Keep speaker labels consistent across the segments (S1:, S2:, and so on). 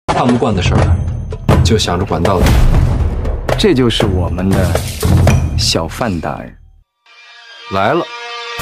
S1: 看不惯的事儿，就想着管到底。
S2: 这就是我们的小范大人
S1: 来了。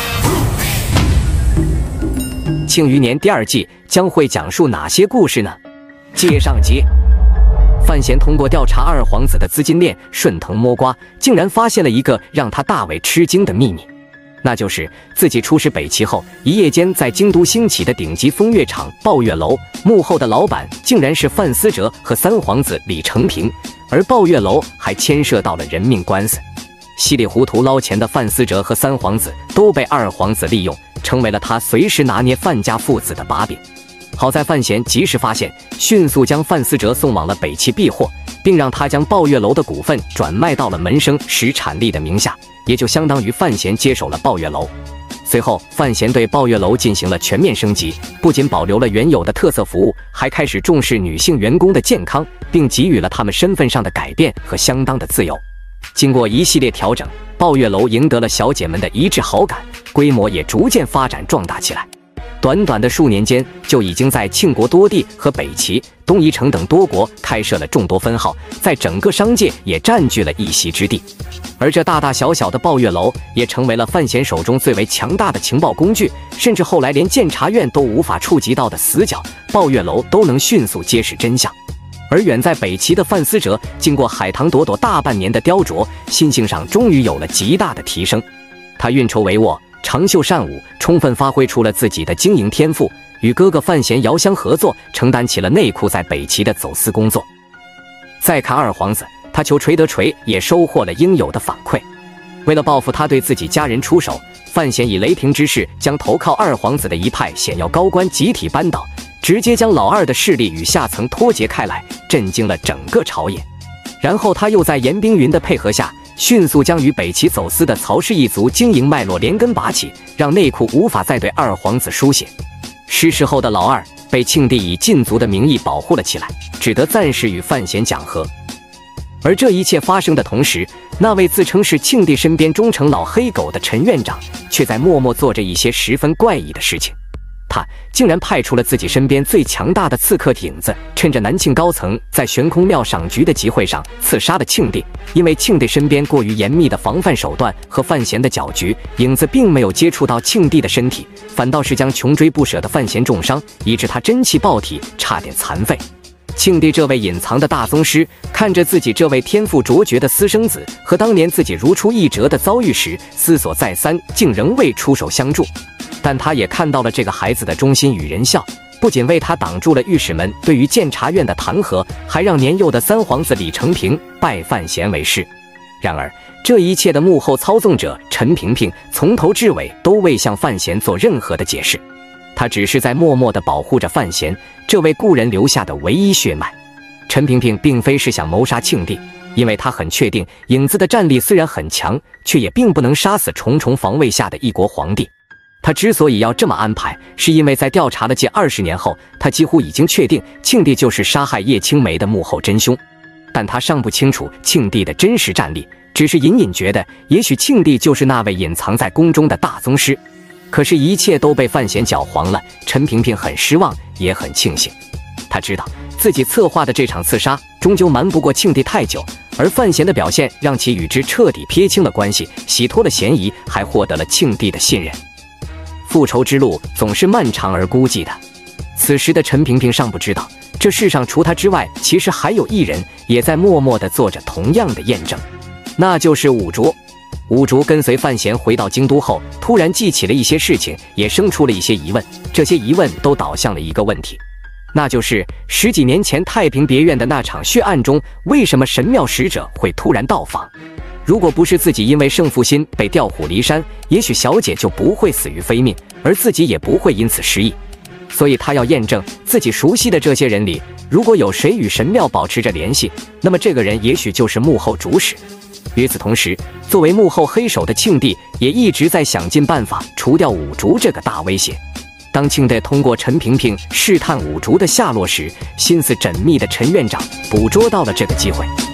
S3: 《庆余年》第2季将会讲述哪些故事呢？接上集，范闲通过调查二皇子的资金链，顺藤摸瓜，竟然发现了一个让他大为吃惊的秘密。那就是自己出使北齐后，一夜间在京都兴起的顶级风月场抱月楼，幕后的老板竟然是范思哲和三皇子李承平，而抱月楼还牵涉到了人命官司。稀里糊涂捞钱的范思哲和三皇子都被二皇子利用，成为了他随时拿捏范家父子的把柄。好在范闲及时发现，迅速将范思哲送往了北齐避祸，并让他将抱月楼的股份转卖到了门生石产力的名下，也就相当于范闲接手了抱月楼。随后，范闲对抱月楼进行了全面升级，不仅保留了原有的特色服务，还开始重视女性员工的健康，并给予了他们身份上的改变和相当的自由。经过一系列调整，抱月楼赢得了小姐们的一致好感，规模也逐渐发展壮大起来。短短的数年间，就已经在庆国多地和北齐、东夷城等多国开设了众多分号，在整个商界也占据了一席之地。而这大大小小的抱月楼也成为了范闲手中最为强大的情报工具，甚至后来连监察院都无法触及到的死角，抱月楼都能迅速揭示真相。而远在北齐的范思哲，经过海棠朵朵大半年的雕琢，心性上终于有了极大的提升。他运筹帷幄，长袖善舞，充分发挥出了自己的经营天赋，与哥哥范闲遥相合作，承担起了内库在北齐的走私工作。再看二皇子，他求锤得锤，也收获了应有的反馈。为了报复他对自己家人出手，范闲以雷霆之势将投靠二皇子的一派显要高官集体扳倒，直接将老二的势力与下层脱节开来，震惊了整个朝野。然后他又在严冰云的配合下，迅速将与北齐走私的曹氏一族经营脉络连根拔起，让内库无法再对二皇子输血。失势后的老二被庆帝以禁足的名义保护了起来，只得暂时与范闲讲和。而这一切发生的同时，那位自称是庆帝身边忠诚老黑狗的陈院长，却在默默做着一些十分怪异的事情。他竟然派出了自己身边最强大的刺客影子，趁着南庆高层在悬空庙赏菊的集会上刺杀了庆帝。因为庆帝身边过于严密的防范手段和范闲的搅局，影子并没有接触到庆帝的身体，反倒是将穷追不舍的范闲重伤，以致他真气爆体，差点残废。庆帝这位隐藏的大宗师，看着自己这位天赋卓绝的私生子和当年自己如出一辙的遭遇时，思索再三，竟仍未出手相助。但他也看到了这个孩子的忠心与仁孝，不仅为他挡住了御史们对于监察院的弹劾，还让年幼的三皇子李承平拜范闲为师。然而这一切的幕后操纵者陈萍萍从头至尾都未向范闲做任何的解释，他只是在默默地保护着范闲这位故人留下的唯一血脉。陈萍萍并非是想谋杀庆帝，因为他很确定影子的战力虽然很强，却也并不能杀死重重防卫下的一国皇帝。他之所以要这么安排，是因为在调查了近20年后，他几乎已经确定庆帝就是杀害叶青梅的幕后真凶。但他尚不清楚庆帝的真实战力，只是隐隐觉得也许庆帝就是那位隐藏在宫中的大宗师。可是，一切都被范闲搅黄了。陈萍萍很失望，也很庆幸。他知道自己策划的这场刺杀终究瞒不过庆帝太久，而范闲的表现让其与之彻底撇清了关系，洗脱了嫌疑，还获得了庆帝的信任。复仇之路总是漫长而孤寂的。此时的陈萍萍尚不知道，这世上除他之外，其实还有一人也在默默地做着同样的验证，那就是武竹。武竹跟随范闲回到京都后，突然记起了一些事情，也生出了一些疑问。这些疑问都导向了一个问题，那就是10几年前太平别院的那场血案中，为什么神庙使者会突然到访？如果不是自己因为胜负心被调虎离山，也许小姐就不会死于非命，而自己也不会因此失忆。所以他要验证自己熟悉的这些人里，如果有谁与神庙保持着联系，那么这个人也许就是幕后主使。与此同时，作为幕后黑手的庆帝也一直在想尽办法除掉武竹这个大威胁。当庆帝通过陈萍萍试探武竹的下落时，心思缜密的陈院长捕捉到了这个机会。